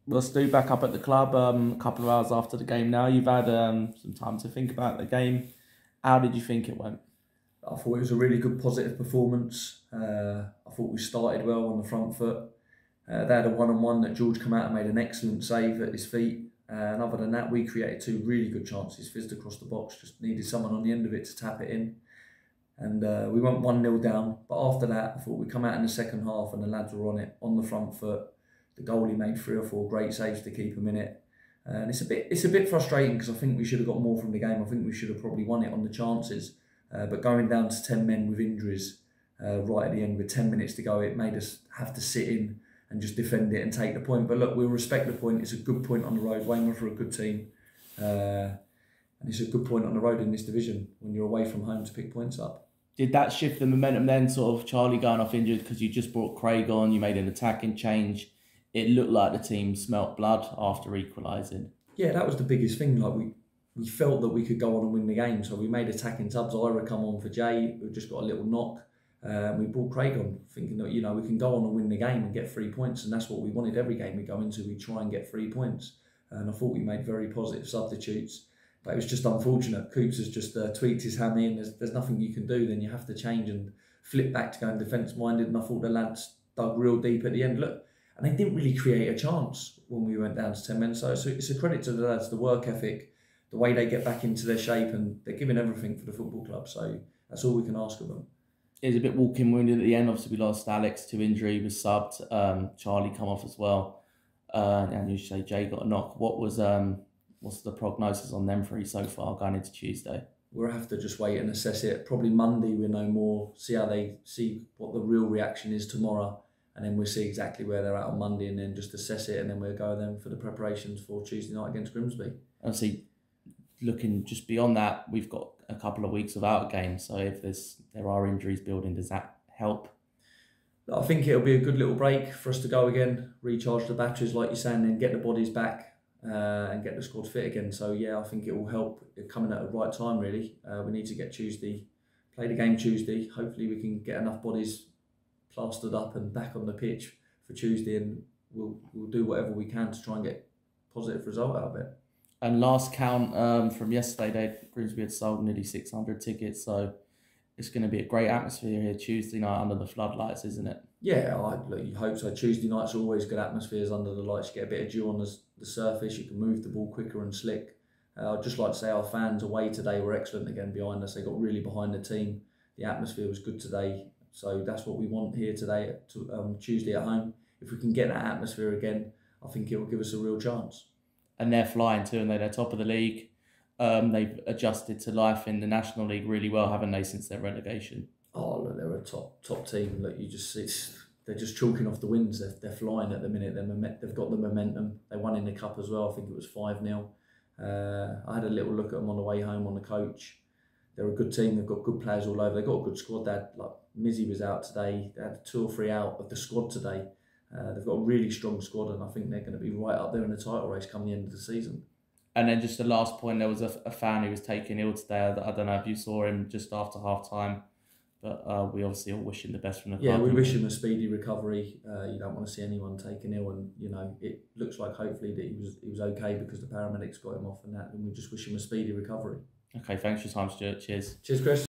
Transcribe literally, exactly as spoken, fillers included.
Well, Stu, back up at the club um, a couple of hours after the game now. You've had um, some time to think about the game. How did you think it went? I thought it was a really good positive performance. Uh, I thought we started well on the front foot. Uh, they had a one-on-one that George come out and made an excellent save at his feet. Uh, and other than that, we created two really good chances, fizzed across the box, just needed someone on the end of it to tap it in. And uh, we went one nil down. But after that, I thought we'd come out in the second half and the lads were on it, on the front foot. The goalie made three or four great saves to keep them in it. Uh, and it's a bit it's a bit frustrating because I think we should have got more from the game. I think we should have probably won it on the chances. Uh, but going down to ten men with injuries uh, right at the end with ten minutes to go, it made us have to sit in and just defend it and take the point. But look, we'll respect the point. It's a good point on the road. Weymouth are a good team. Uh, and it's a good point on the road in this division when you're away from home to pick points up. Did that shift the momentum then, sort of Charlie going off injured because you just brought Craig on, you made an attacking change? It looked like the team smelt blood after equalising. Yeah, that was the biggest thing. Like we, we felt that we could go on and win the game, so we made attacking subs. Ira come on for Jay, who just got a little knock. Um, we brought Craig on, thinking that you know we can go on and win the game and get three points, and that's what we wanted. Every game we go into, we try and get three points. And I thought we made very positive substitutes, but it was just unfortunate. Coops has just uh, tweaked his hammy, and there's there's nothing you can do. Then you have to change and flip back to going defence minded. And I thought the lads dug real deep at the end. Look. And they didn't really create a chance when we went down to ten men. So it's a, it's a credit to the lads, the work ethic, the way they get back into their shape, and they're giving everything for the football club. So that's all we can ask of them. It was a bit walking wounded at the end. Obviously, we lost Alex to injury, was subbed. Um, Charlie come off as well. Uh, and you say Jay got a knock. What was um, what's the prognosis on them three so far going into Tuesday? We'll have to just wait and assess it. Probably Monday we'll know more, see how they see what the real reaction is tomorrow. And then we'll see exactly where they're at on Monday and then just assess it, and then we'll go then for the preparations for Tuesday night against Grimsby. Obviously, looking just beyond that, we've got a couple of weeks without a game. So if there's there are injuries building, does that help? I think it'll be a good little break for us to go again, recharge the batteries like you're saying, and get the bodies back uh, and get the squad fit again. So yeah, I think it will help coming at the right time really. Uh, we need to get Tuesday, play the game Tuesday. Hopefully we can get enough bodies plastered up and back on the pitch for Tuesday, and we'll we'll do whatever we can to try and get a positive result out of it. And last count um, from yesterday, they Grimsby had sold nearly six hundred tickets, so it's going to be a great atmosphere here Tuesday night under the floodlights, isn't it? Yeah, I look, you hope so. Tuesday nights are always good atmospheres under the lights. You get a bit of dew on the, the surface, you can move the ball quicker and slick. Uh, I'd just like to say our fans away today were excellent again behind us. They got really behind the team. The atmosphere was good today. So that's what we want here today, to, um, Tuesday at home. If we can get that atmosphere again, I think it will give us a real chance. And they're flying too, and they're, they're top of the league. Um, they've adjusted to life in the National League really well, haven't they, since their relegation? Oh, look, they're a top top team. Look, you just it's, they're just chalking off the wins. They're, they're flying at the minute. They're, they've got the momentum. They won in the cup as well. I think it was five nil. Uh, I had a little look at them on the way home on the coach. They're a good team. They've got good players all over. They've got a good squad. They had, like Mizzy was out today. They had two or three out of the squad today. Uh, they've got a really strong squad, and I think they're going to be right up there in the title race come the end of the season. And then just the last point, there was a, a fan who was taken ill today. I don't know if you saw him just after half time, but uh, we obviously all wish him the best from the club. Yeah, we wish him a speedy recovery. Uh, you don't want to see anyone taken ill, and you know it looks like hopefully that he was he was okay because the paramedics got him off and that, and we just wish him a speedy recovery. Okay, thanks for your time, Stuart. Cheers. Cheers, Chris.